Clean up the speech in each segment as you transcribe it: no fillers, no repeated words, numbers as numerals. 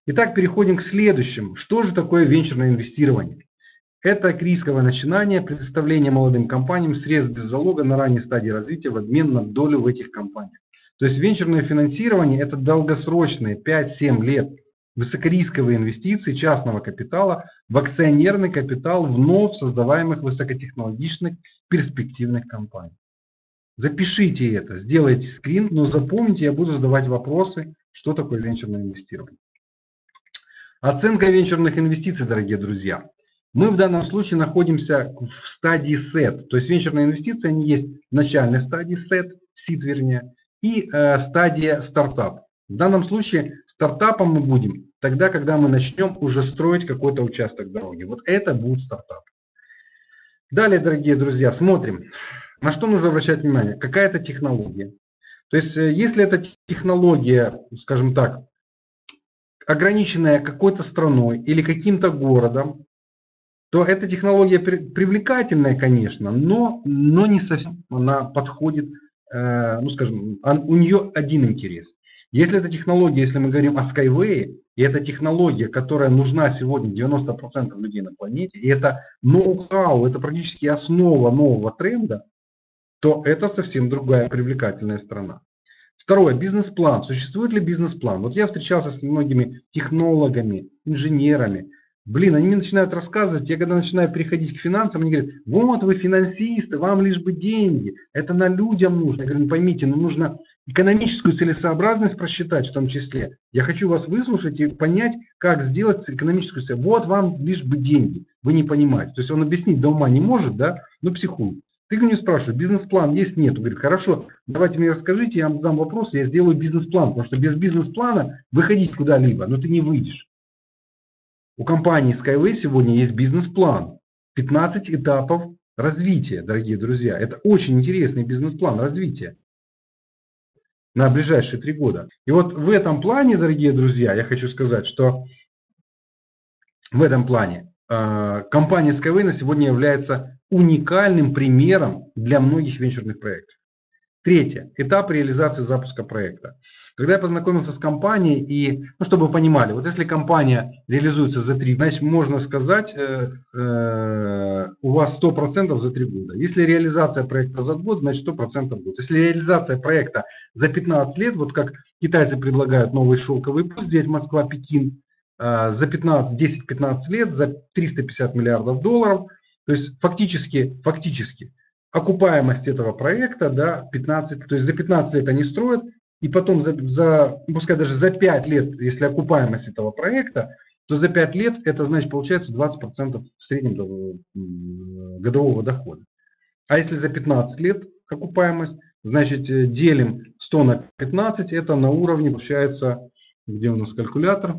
Итак, переходим к следующему. Что же такое венчурное инвестирование? Это рисковое начинание, предоставление молодым компаниям средств без залога на ранней стадии развития в обмен на долю в этих компаниях. То есть венчурное финансирование – это долгосрочные 5-7 лет высокорисковые инвестиции частного капитала в акционерный капитал вновь создаваемых высокотехнологичных перспективных компаний. Запишите это, сделайте скрин, но запомните, я буду задавать вопросы, что такое венчурное инвестирование. Оценка венчурных инвестиций, дорогие друзья. Мы в данном случае находимся в стадии SET. То есть венчурные инвестиции, они есть в начальной стадии SET, SEED вернее, и стадия стартап. В данном случае стартапом мы будем тогда, когда мы начнем уже строить какой-то участок дороги. Вот это будет стартап. Далее, дорогие друзья, смотрим. На что нужно обращать внимание? Какая-то технология. То есть, если эта технология, скажем так, ограниченная какой-то страной или каким-то городом, то эта технология привлекательная, конечно, но не совсем она подходит, ну скажем, у нее один интерес. Если эта технология, если мы говорим о Skyway, и это технология, которая нужна сегодня 90% людей на планете, и это ноу-хау, это практически основа нового тренда, то это совсем другая привлекательная страна. Второе, бизнес-план. Существует ли бизнес-план? Вот я встречался с многими технологами, инженерами. Блин, они мне начинают рассказывать, я когда начинаю переходить к финансам, они говорят, вот вы финансисты, вам лишь бы деньги, это на людям нужно. Я говорю, ну поймите, нужно экономическую целесообразность просчитать в том числе. Я хочу вас выслушать и понять, как сделать экономическую целесообразность. Вот вам лишь бы деньги, вы не понимаете. То есть он объяснить до ума не может, да, но психует. Ты меня спрашиваешь, бизнес-план есть, нет? Он говорит, хорошо, давайте мне расскажите, я вам задам вопрос, я сделаю бизнес-план. Потому что без бизнес-плана выходить куда-либо, но ты не выйдешь. У компании Skyway сегодня есть бизнес-план. 15 этапов развития, дорогие друзья. Это очень интересный бизнес-план развития на ближайшие 3 года. И вот в этом плане, дорогие друзья, я хочу сказать, что в этом плане компания Skyway на сегодня является уникальным примером для многих венчурных проектов. Третье. Этап реализации запуска проекта. Когда я познакомился с компанией, и, чтобы вы понимали, вот если компания реализуется за 3, значит можно сказать, у вас 100% за 3 года. Если реализация проекта за год, значит 100% год. Если реализация проекта за 15 лет, вот как китайцы предлагают новый шелковый путь, здесь Москва-Пекин, за 10-15 лет, за 350 миллиардов долларов, то есть фактически окупаемость этого проекта, да, 15, то есть за 15 лет они строят, и потом пускай даже за 5 лет, если окупаемость этого проекта, то за 5 лет это значит получается 20% в среднем годового дохода. А если за 15 лет окупаемость, значит делим 100 на 15, это на уровне получается, где у нас калькулятор,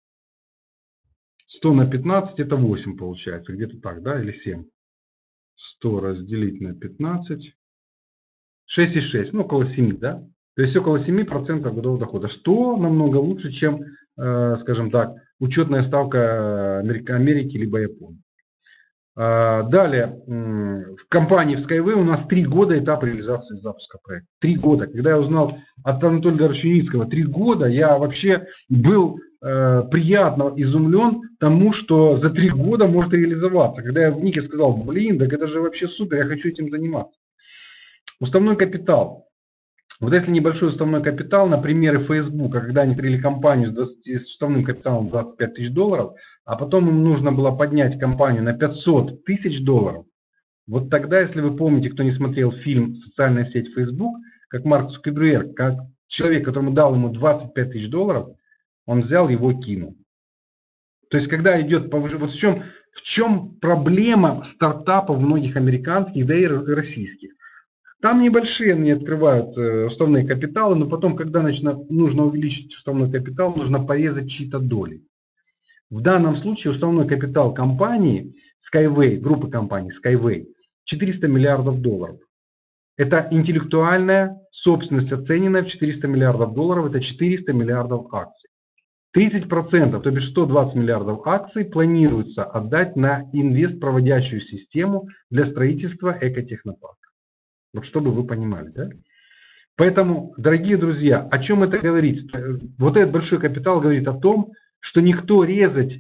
100 на 15 это 8 получается, где-то так, да, или 7. 100 разделить на 15, 6,6, около 7, да? То есть около 7% годового дохода, что намного лучше, чем, скажем так, учетная ставка Америки либо Японии. Далее, в компании в Skyway у нас 3 года этап реализации запуска проекта. 3 года. Когда я узнал от Анатолия Даровича Юницкого 3 года, я вообще был приятно изумлен тому, что за 3 года может реализоваться. Когда я в Нике сказал, блин, так это же вообще супер, я хочу этим заниматься. Уставной капитал. Вот если небольшой уставной капитал, на примере Facebook, когда они открыли компанию с уставным капиталом 25 тысяч долларов, а потом им нужно было поднять компанию на 500 тысяч долларов. Вот тогда, если вы помните, кто не смотрел фильм «Социальная сеть Facebook», как Марк Цукерберг, как человек, которому дал ему 25 тысяч долларов, он взял его и кинул. То есть, когда идет повышение, вот в чем проблема стартапов многих американских, да и российских. Там небольшие они открывают уставные капиталы, но потом, когда нужно увеличить уставной капитал, нужно порезать чьи-то доли. В данном случае уставной капитал компании Skyway, группы компаний Skyway, 400 миллиардов долларов. Это интеллектуальная собственность, оцененная в 400 миллиардов долларов, это 400 миллиардов акций. 30%, то бишь 120 миллиардов акций, планируется отдать на инвестпроводящую систему для строительства экотехнопарка. Вот чтобы вы понимали, да? Поэтому, дорогие друзья, о чем это говорит? Вот этот большой капитал говорит о том, что никто резать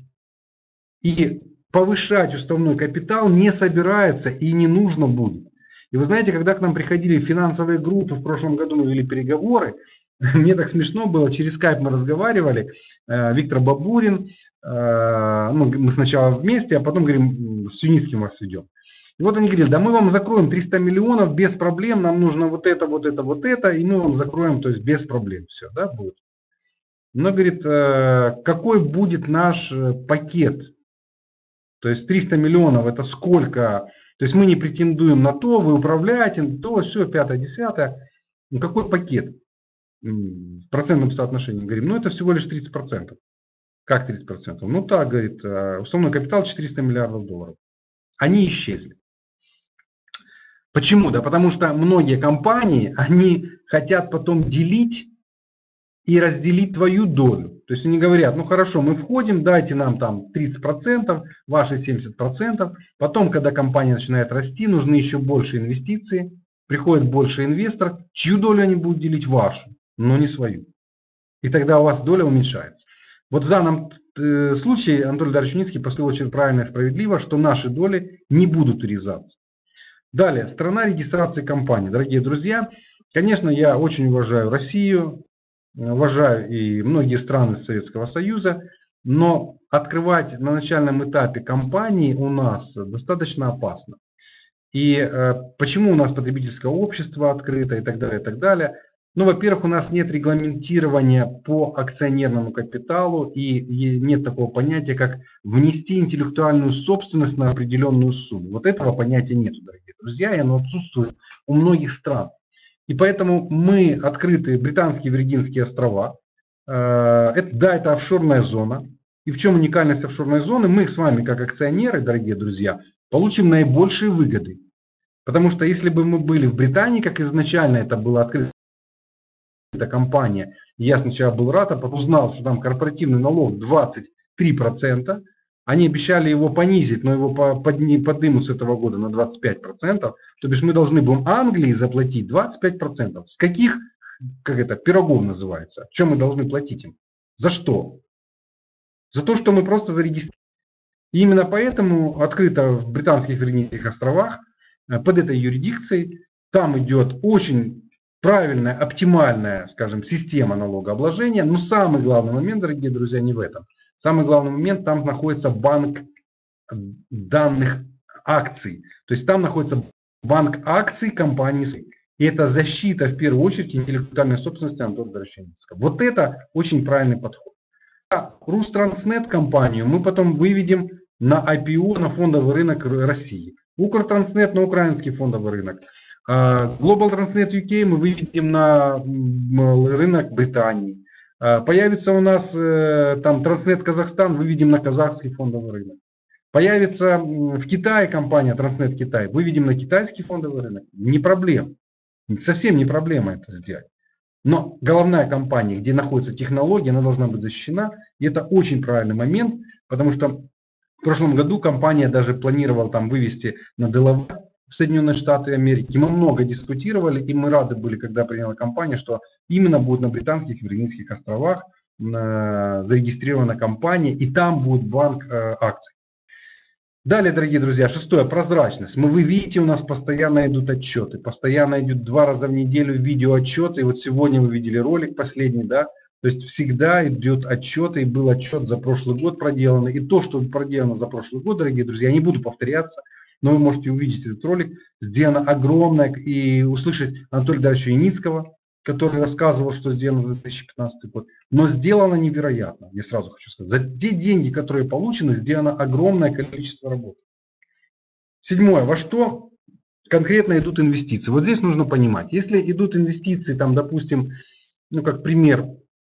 и повышать уставной капитал не собирается и не нужно будет. И вы знаете, когда к нам приходили финансовые группы, в прошлом году мы вели переговоры, мне так смешно было, через скайп мы разговаривали, Виктор Бабурин, мы сначала вместе, а потом говорим, с Юницким вас ведем. И вот они говорили, да мы вам закроем 300 миллионов без проблем, нам нужно вот это, вот это, вот это, и мы вам закроем, то есть без проблем все, да, будет. Но, говорит, какой будет наш пакет? То есть 300 миллионов это сколько? То есть мы не претендуем на то, вы управляете, то, все, пятое, десятое. Ну какой пакет? В процентном соотношении. Говорим, ну это всего лишь 30%. Как 30%? Ну так, говорит, уставной капитал 400 миллиардов долларов. Они исчезли. Почему? Да потому что многие компании, они хотят потом делить и разделить твою долю. То есть они говорят, ну хорошо, мы входим, дайте нам там 30%, ваши 70%. Потом, когда компания начинает расти, нужны еще больше инвестиций. Приходит больше инвестор, чью долю они будут делить? Вашу, но не свою. И тогда у вас доля уменьшается. Вот в данном случае Анатолий Дарьевич Юницкий поступил очень правильно и справедливо, что наши доли не будут урезаться. Далее, страна регистрации компании. Дорогие друзья, конечно, я очень уважаю Россию, уважаю и многие страны Советского Союза, но открывать на начальном этапе компании у нас достаточно опасно. И почему у нас потребительское общество открыто и так далее, и так далее. Ну, во-первых, у нас нет регламентирования по акционерному капиталу и нет такого понятия, как внести интеллектуальную собственность на определенную сумму. Вот этого понятия нет, дорогие друзья, и оно отсутствует у многих стран. И поэтому мы открыты Британские Виргинские острова. Это офшорная зона. И в чем уникальность офшорной зоны? Мы с вами, как акционеры, дорогие друзья, получим наибольшие выгоды. Потому что если бы мы были в Британии, как изначально это было открыта компания, я сначала был рад, а потом узнал, что там корпоративный налог 23%, они обещали его понизить, но его поднимут с этого года на 25%, то бишь мы должны будем Англии заплатить 25%. С каких, пирогов называется? Чем мы должны платить им? За что? За то, что мы просто зарегистрировали. И именно поэтому открыто в Британских Виргинских островах под этой юрисдикцией там идет очень правильная, оптимальная, скажем, система налогообложения. Но самый главный момент, дорогие друзья, не в этом. Самый главный момент, там находится банк данных акций. То есть там находится банк акций компании. И это защита, в первую очередь, интеллектуальной собственности Анатолия Дарьевича Юницкого. Вот это очень правильный подход. Рустранснет компанию мы потом выведем на IPO, на фондовый рынок России. Укртранснет на украинский фондовый рынок. Global Transnet UK мы выведем на рынок Британии. Появится у нас там Transnet Казахстан, выведем на казахский фондовый рынок. Появится в Китае компания Transnet Китай, выведем на китайский фондовый рынок. Не проблема. Совсем не проблема это сделать. Но головная компания, где находится технология, она должна быть защищена. И это очень правильный момент, потому что в прошлом году компания даже планировала там вывести на Делавэр в Соединенные Штаты Америки. Мы много дискутировали, и мы рады были, когда приняла компания, что именно будет на Британских Виргинских островах зарегистрирована компания, и там будет банк акций. Далее, дорогие друзья, шестое, прозрачность. Вы видите, у нас постоянно идут отчеты, постоянно идут 2 раза в неделю видеоотчеты. И вот сегодня вы видели ролик последний, да? То есть всегда идет отчет, и был отчет за прошлый год проделанный. И то, что проделано за прошлый год, дорогие друзья, я не буду повторяться, но вы можете увидеть этот ролик. Сделано огромное, и услышать Анатолия Дарьевича Юницкого, который рассказывал, что сделано за 2015 год. Но сделано невероятно, я сразу хочу сказать. За те деньги, которые получены, сделано огромное количество работы. Седьмое. Во что конкретно идут инвестиции? Вот здесь нужно понимать. Если идут инвестиции, там, допустим, ну как пример,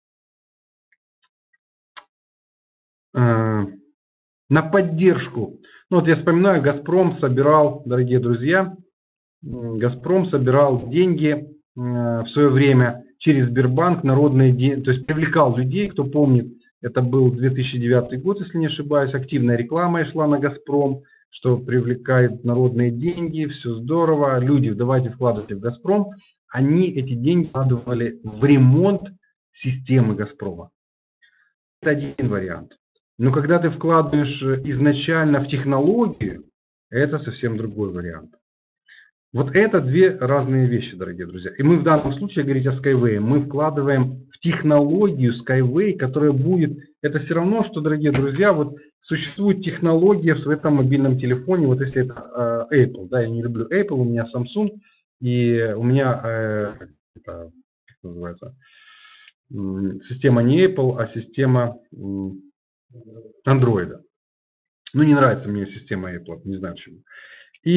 на поддержку. Ну вот я вспоминаю, Газпром собирал, дорогие друзья, Газпром собирал деньги в свое время через Сбербанк, народные деньги, то есть привлекал людей, кто помнит, это был 2009 год, если не ошибаюсь, активная реклама шла на Газпром, что привлекает народные деньги, все здорово, люди, давайте вкладывайте в Газпром. Они эти деньги вкладывали в ремонт системы Газпрома. это один вариант. Но когда ты вкладываешь изначально в технологию, это совсем другой вариант. Вот это две разные вещи, дорогие друзья. И мы в данном случае, говорить о Skyway, мы вкладываем в технологию Skyway, которая будет, это все равно, что, дорогие друзья, вот существует технология в этом мобильном телефоне, вот если это Apple, да, я не люблю Apple, у меня Samsung, и у меня, это, как называется, система не Apple, а система Android. Ну, не нравится мне система Apple, не знаю почему. И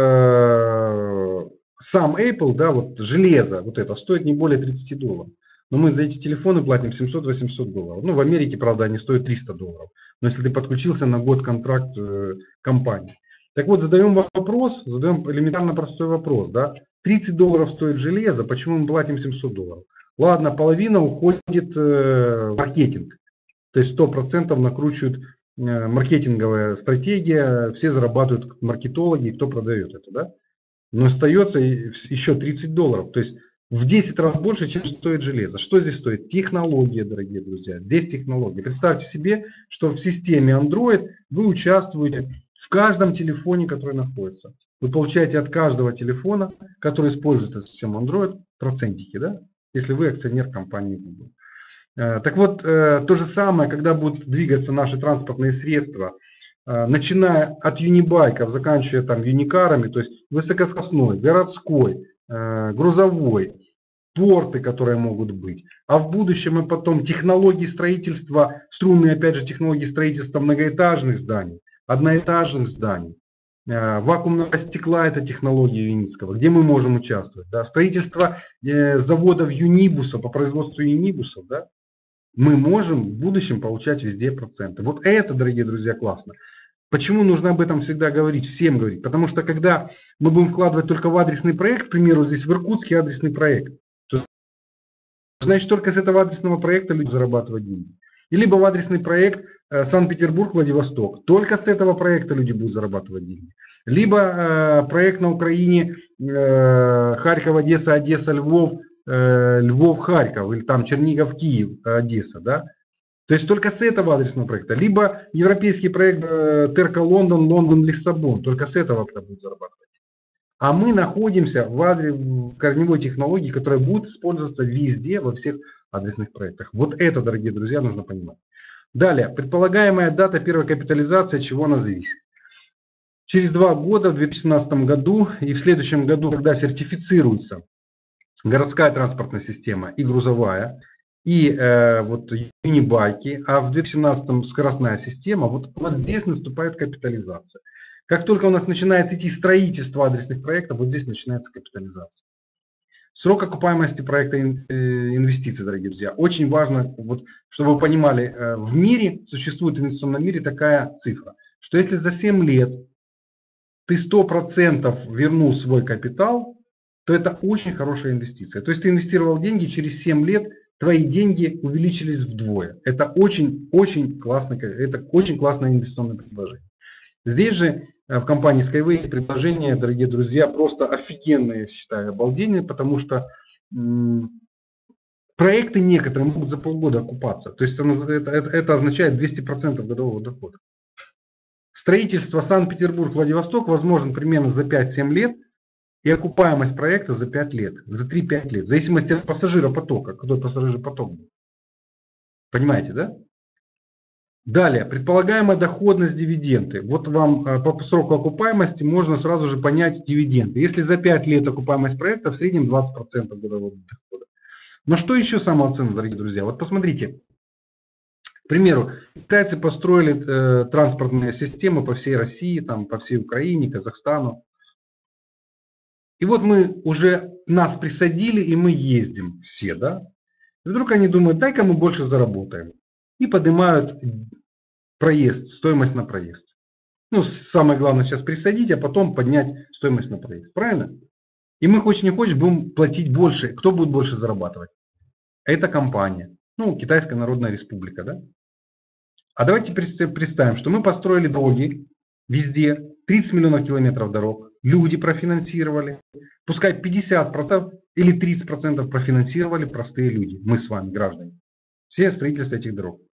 сам Apple, да, вот железо, вот это, стоит не более $30. Но мы за эти телефоны платим $700-800. Ну, в Америке, правда, они стоят $300. Но если ты подключился на год контракт компании. Так вот, задаем элементарно простой вопрос, да. $30 стоит железо, почему мы платим $700? Ладно, половина уходит в маркетинг. То есть 100% накручивают маркетинговая стратегия, все зарабатывают маркетологи, кто продает это, да? Но остается еще $30, то есть в 10 раз больше, чем стоит железо. Что здесь стоит? Технология, дорогие друзья. Здесь технология. Представьте себе, что в системе Android вы участвуете в каждом телефоне, который находится. Вы получаете от каждого телефона, который использует эту систему Android, процентики, да? Если вы акционер компании Google. Так вот, то же самое, когда будут двигаться наши транспортные средства, начиная от юнибайков, заканчивая там юникарами, то есть высокоскоростной, городской, грузовой, порты, которые могут быть. А в будущем и потом технологии строительства, струнные, опять же, технологии строительства многоэтажных зданий, одноэтажных зданий. Вакуумного стекла — это технология Юницкого, где мы можем участвовать. Да? Строительство заводов Юнибуса по производству юнибусов, да? Мы можем в будущем получать везде проценты. Вот это, дорогие друзья, классно. Почему нужно об этом всегда говорить, всем говорить? Потому что когда мы будем вкладывать только в адресный проект, к примеру, здесь в Иркутске адресный проект, то значит только с этого адресного проекта люди зарабатывают деньги. И либо в адресный проект Санкт-Петербург, Владивосток, только с этого проекта люди будут зарабатывать деньги. Либо проект на Украине Харьков, Одесса, Одесса, Львов, Львов, Харьков, или там Чернигов, Киев, Одесса, да? То есть только с этого адресного проекта. Либо европейский проект Терка Лондон, Лондон, Лиссабон, только с этого будут зарабатывать. А мы находимся в корневой технологии, которая будет использоваться везде, во всех адресных проектах. Вот это, дорогие друзья, нужно понимать. Далее, предполагаемая дата первой капитализации, от чего она зависит. Через 2 года, в 2017 году и в следующем году, когда сертифицируется городская транспортная система и грузовая, и вот юнибайки, а в 2017 скоростная система, вот здесь наступает капитализация. Как только у нас начинает идти строительство адресных проектов, вот здесь начинается капитализация. Срок окупаемости проекта инвестиций, дорогие друзья. Очень важно, вот, чтобы вы понимали, в мире, существует в инвестиционном мире такая цифра, что если за 7 лет ты 100% вернул свой капитал, то это очень хорошая инвестиция. То есть ты инвестировал деньги, через 7 лет твои деньги увеличились вдвое. Это очень классное инвестиционное предложение. Здесь же в компании Skyway есть предложение, дорогие друзья, просто офигенные, я считаю, обалденные, потому что проекты некоторые могут за полгода окупаться. То есть это означает 200% годового дохода. Строительство Санкт-Петербург-Владивосток возможно примерно за 5-7 лет. И окупаемость проекта за 5 лет, за 3-5 лет, в зависимости от пассажиропотока, какой пассажиропоток будет. Понимаете, да? Далее, предполагаемая доходность дивиденды. Вот вам по сроку окупаемости можно сразу же понять дивиденды. Если за 5 лет окупаемость проекта, в среднем 20% годового дохода. Но что еще самое ценное, дорогие друзья? Вот посмотрите. К примеру, китайцы построили транспортные системы по всей России, там, по всей Украине, Казахстану. И вот нас присадили, и мы ездим все, да? И вдруг они думают, дай-ка мы больше заработаем. И поднимают проезд, стоимость на проезд. Ну, самое главное сейчас присадить, а потом поднять стоимость на проезд. Правильно? И мы, хочешь не хочешь, будем платить больше. Кто будет больше зарабатывать? Это компания. Ну, Китайская Народная Республика, да? А давайте представим, что мы построили дороги везде, 30 миллионов километров дорог. Люди профинансировали, пускай 50% или 30% профинансировали простые люди, мы с вами, граждане. Все строительство этих дорог.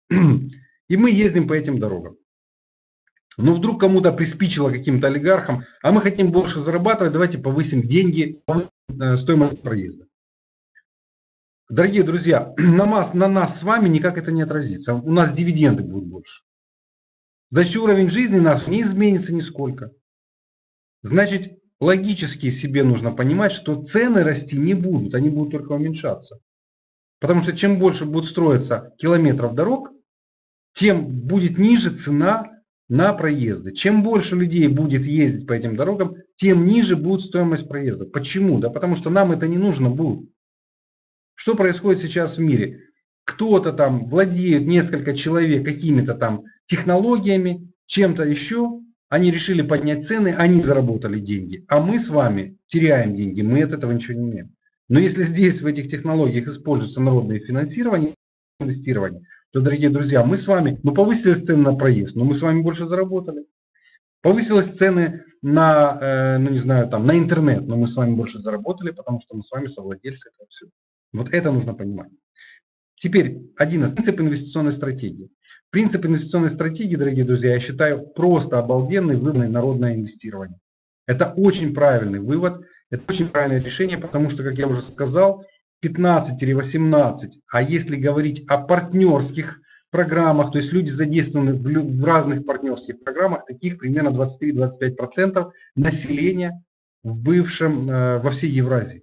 И мы ездим по этим дорогам. Но вдруг кому-то приспичило каким-то олигархам, а мы хотим больше зарабатывать, давайте повысим деньги, стоимость проезда. Дорогие друзья, на нас с вами никак это не отразится. У нас дивиденды будут больше. Значит, уровень жизни наш не изменится нисколько. Значит, логически себе нужно понимать, что цены расти не будут, они будут только уменьшаться. Потому что чем больше будет строиться километров дорог, тем будет ниже цена на проезды. Чем больше людей будет ездить по этим дорогам, тем ниже будет стоимость проезда. Почему? Да потому что нам это не нужно будет. Что происходит сейчас в мире? Кто-то там владеет, несколько человек какими-то там технологиями, чем-то еще. Они решили поднять цены, они заработали деньги. А мы с вами теряем деньги, мы от этого ничего не имеем. Но если здесь в этих технологиях используется народное финансирование, инвестирование, то, дорогие друзья, мы с вами, повысились цены на проезд, но мы с вами больше заработали. Повысились цены на, не знаю, там, на интернет, но мы с вами больше заработали, потому что мы с вами совладельцы этого всего. Вот это нужно понимать. Теперь 11. Принцип инвестиционной стратегии. Принцип инвестиционной стратегии, дорогие друзья, я считаю просто обалденный выбор народное инвестирование. Это очень правильный вывод, это очень правильное решение, потому что, как я уже сказал, 15-18, а если говорить о партнерских программах, то есть люди задействованы в разных партнерских программах, таких примерно 23-25% населения во всей Евразии.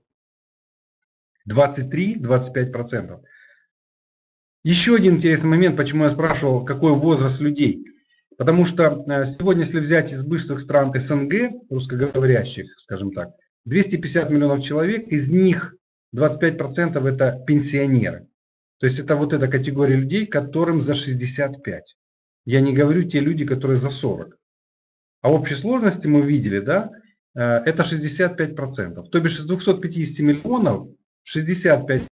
23-25%. Еще один интересный момент, почему я спрашивал, какой возраст людей. Потому что сегодня, если взять из бывших стран СНГ, русскоговорящих, скажем так, 250 миллионов человек, из них 25% это пенсионеры. То есть это вот эта категория людей, которым за 65. Я не говорю те люди, которые за 40. А в общей сложности мы видели, да, это 65%. То бишь из 250 миллионов 65%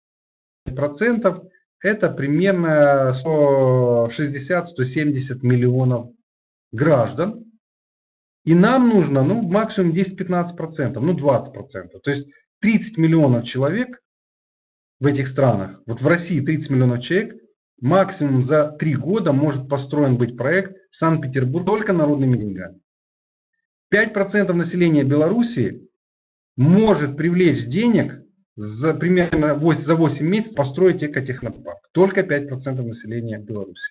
это примерно 160-170 миллионов граждан. И нам нужно максимум 10-15%, 20%. То есть 30 миллионов человек в этих странах, вот в России 30 миллионов человек, максимум за 3 года может построен быть проект Санкт-Петербург только народными деньгами. 5% населения Белоруссии может привлечь денег примерно за 8 месяцев построить экотехнопарк. Только 5% населения Беларуси.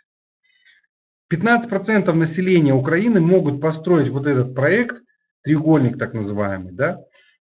15% населения Украины могут построить вот этот проект, треугольник так называемый, да,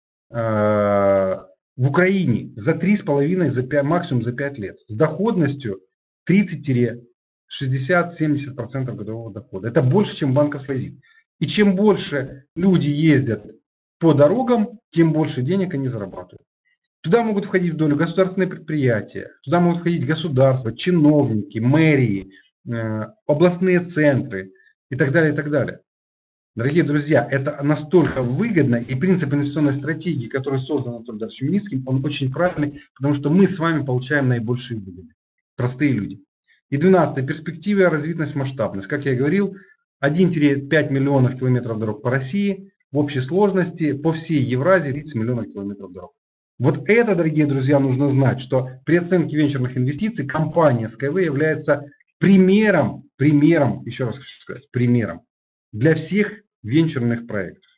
в Украине за 3,5, максимум за 5 лет. С доходностью 30-60-70% годового дохода. Это больше, чем банковский депозит. И чем больше люди ездят по дорогам, тем больше денег они зарабатывают. Туда могут входить в долю государственные предприятия, туда могут входить государства, чиновники, мэрии, областные центры и так далее, и так далее. Дорогие друзья, это настолько выгодно, и принцип инвестиционной стратегии, который создан Анатолием Эдуардовичем Юницким, он очень правильный, потому что мы с вами получаем наибольшие выгоды. Простые люди. И 12. Перспективы, развитость, масштабность. Как я говорил, 1-5 миллионов километров дорог по России, в общей сложности по всей Евразии 30 миллионов километров дорог. Вот это, дорогие друзья, нужно знать, что при оценке венчурных инвестиций компания Skyway является примером, еще раз хочу сказать, примером для всех венчурных проектов.